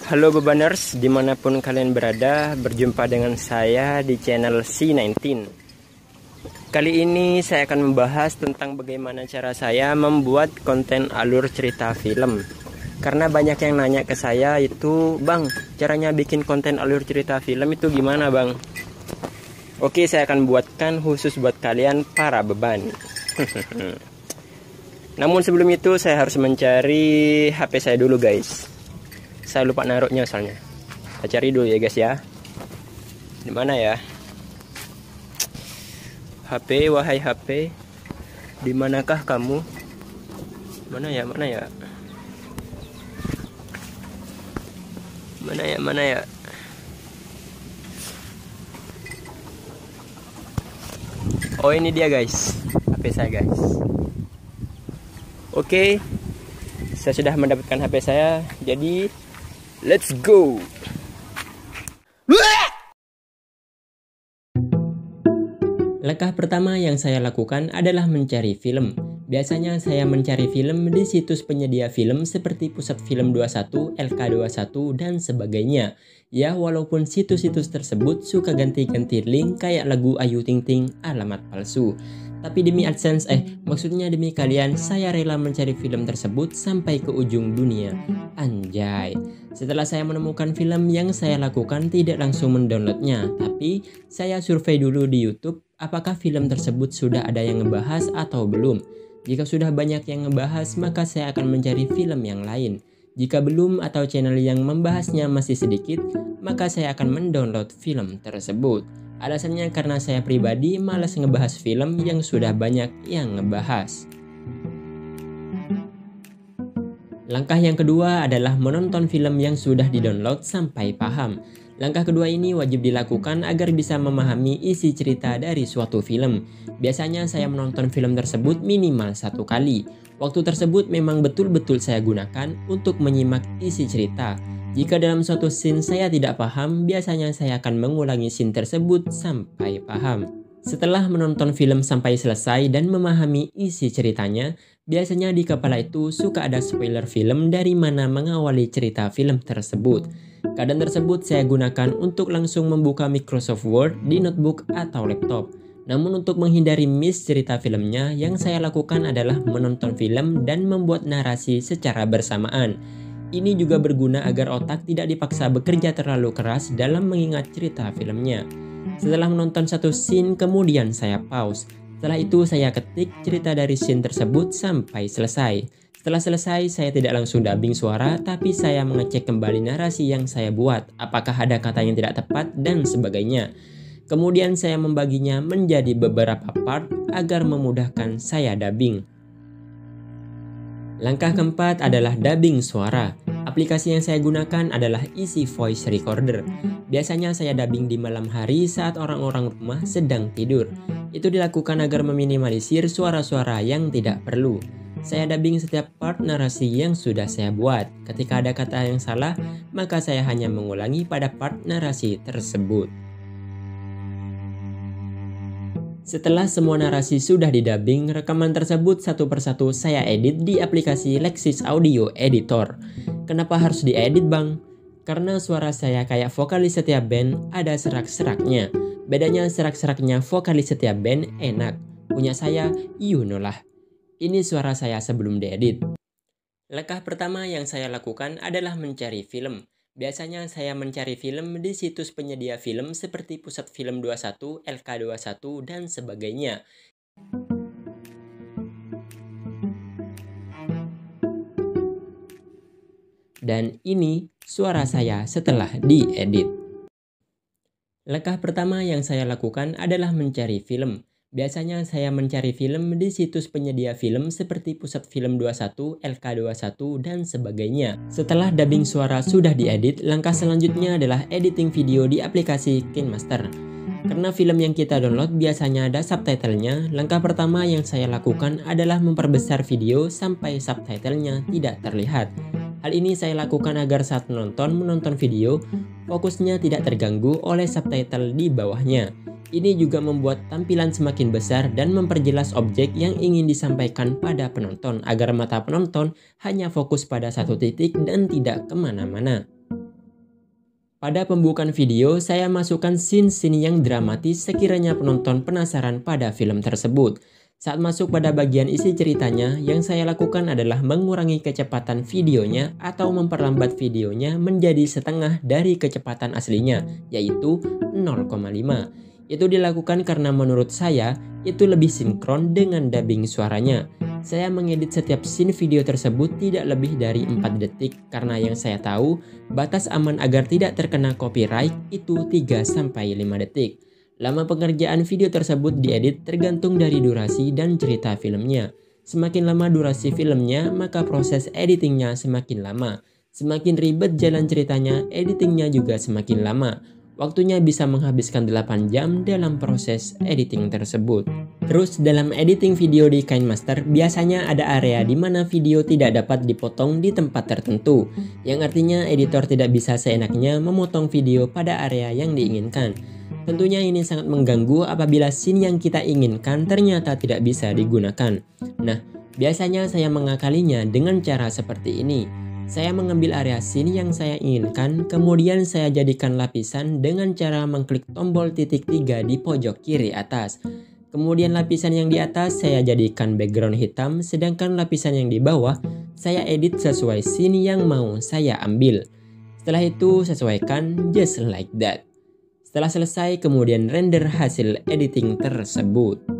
Halo bebaners, dimanapun kalian berada, berjumpa dengan saya di channel C19. Kali ini saya akan membahas tentang bagaimana cara saya membuat konten alur cerita film. Karena banyak yang nanya ke saya itu, Bang, caranya bikin konten alur cerita film itu gimana Bang? Oke, saya akan buatkan khusus buat kalian para beban. Namun sebelum itu saya harus mencari HP saya dulu guys. Saya lupa naruhnya soalnya. Kita cari dulu ya guys ya. Di mana ya? HP, wahai HP. Di manakah kamu? Mana ya? Mana ya? Mana ya? Mana ya? Oh, ini dia guys. HP saya guys. Oke. Saya sudah mendapatkan HP saya. Jadi let's go. Langkah pertama yang saya lakukan adalah mencari film. Biasanya saya mencari film di situs penyedia film seperti Pusat Film 21, LK21, dan sebagainya. Ya, walaupun situs-situs tersebut suka ganti-ganti link kayak lagu Ayu Ting Ting alamat palsu. Tapi demi AdSense, maksudnya demi kalian, saya rela mencari film tersebut sampai ke ujung dunia. Anjay. Setelah saya menemukan film, yang saya lakukan tidak langsung mendownloadnya, tapi saya survei dulu di YouTube apakah film tersebut sudah ada yang ngebahas atau belum. Jika sudah banyak yang ngebahas, maka saya akan mencari film yang lain. Jika belum atau channel yang membahasnya masih sedikit, maka saya akan mendownload film tersebut. Alasannya karena saya pribadi malas ngebahas film yang sudah banyak yang ngebahas. Langkah yang kedua adalah menonton film yang sudah didownload sampai paham. Langkah kedua ini wajib dilakukan agar bisa memahami isi cerita dari suatu film. Biasanya saya menonton film tersebut minimal 1 kali. Waktu tersebut memang betul-betul saya gunakan untuk menyimak isi cerita. Jika dalam suatu scene saya tidak paham, biasanya saya akan mengulangi scene tersebut sampai paham. Setelah menonton film sampai selesai dan memahami isi ceritanya, biasanya di kepala itu suka ada spoiler film dari mana mengawali cerita film tersebut. Keadaan tersebut saya gunakan untuk langsung membuka Microsoft Word di notebook atau laptop. Namun untuk menghindari miss cerita filmnya, yang saya lakukan adalah menonton film dan membuat narasi secara bersamaan. Ini juga berguna agar otak tidak dipaksa bekerja terlalu keras dalam mengingat cerita filmnya. Setelah menonton satu scene, kemudian saya pause. Setelah itu saya ketik cerita dari scene tersebut sampai selesai. Setelah selesai, saya tidak langsung dubbing suara, tapi saya mengecek kembali narasi yang saya buat, apakah ada kata yang tidak tepat, dan sebagainya. Kemudian saya membaginya menjadi beberapa part agar memudahkan saya dubbing. Langkah keempat adalah dubbing suara. Aplikasi yang saya gunakan adalah Easy Voice Recorder. Biasanya saya dubbing di malam hari saat orang-orang rumah sedang tidur. Itu dilakukan agar meminimalisir suara-suara yang tidak perlu. Saya dubbing setiap part narasi yang sudah saya buat. Ketika ada kata yang salah, maka saya hanya mengulangi pada part narasi tersebut. Setelah semua narasi sudah didubbing, rekaman tersebut satu persatu saya edit di aplikasi Lexis Audio Editor. Kenapa harus diedit bang? Karena suara saya kayak vokalis setiap band ada serak-seraknya. Bedanya serak-seraknya vokalis setiap band enak. Punya saya, you know lah. Ini suara saya sebelum diedit. Langkah pertama yang saya lakukan adalah mencari film. Biasanya saya mencari film di situs penyedia film seperti Pusat Film 21, LK21, dan sebagainya. Dan ini suara saya setelah diedit. Langkah pertama yang saya lakukan adalah mencari film. Biasanya saya mencari film di situs penyedia film seperti Pusat Film 21, LK21, dan sebagainya. Setelah dubbing suara sudah diedit, langkah selanjutnya adalah editing video di aplikasi KineMaster. Karena film yang kita download biasanya ada subtitlenya, langkah pertama yang saya lakukan adalah memperbesar video sampai subtitlenya tidak terlihat. Hal ini saya lakukan agar saat menonton video, fokusnya tidak terganggu oleh subtitle di bawahnya. Ini juga membuat tampilan semakin besar dan memperjelas objek yang ingin disampaikan pada penonton agar mata penonton hanya fokus pada satu titik dan tidak kemana-mana. Pada pembukaan video, saya masukkan scene-scene yang dramatis sekiranya penonton penasaran pada film tersebut. Saat masuk pada bagian isi ceritanya, yang saya lakukan adalah mengurangi kecepatan videonya atau memperlambat videonya menjadi setengah dari kecepatan aslinya, yaitu 0,5. Itu dilakukan karena menurut saya, itu lebih sinkron dengan dubbing suaranya. Saya mengedit setiap scene video tersebut tidak lebih dari 4 detik karena yang saya tahu, batas aman agar tidak terkena copyright itu 3-5 detik. Lama pengerjaan video tersebut diedit tergantung dari durasi dan cerita filmnya. Semakin lama durasi filmnya, maka proses editingnya semakin lama. Semakin ribet jalan ceritanya, editingnya juga semakin lama. Waktunya bisa menghabiskan 8 jam dalam proses editing tersebut. Terus dalam editing video di KineMaster, biasanya ada area di mana video tidak dapat dipotong di tempat tertentu, yang artinya editor tidak bisa seenaknya memotong video pada area yang diinginkan. Tentunya ini sangat mengganggu apabila scene yang kita inginkan ternyata tidak bisa digunakan. Nah, biasanya saya mengakalinya dengan cara seperti ini. Saya mengambil area scene yang saya inginkan, kemudian saya jadikan lapisan dengan cara mengklik tombol titik 3 di pojok kiri atas. Kemudian lapisan yang di atas saya jadikan background hitam, sedangkan lapisan yang di bawah saya edit sesuai scene yang mau saya ambil. Setelah itu sesuaikan just like that. Setelah selesai, kemudian render hasil editing tersebut.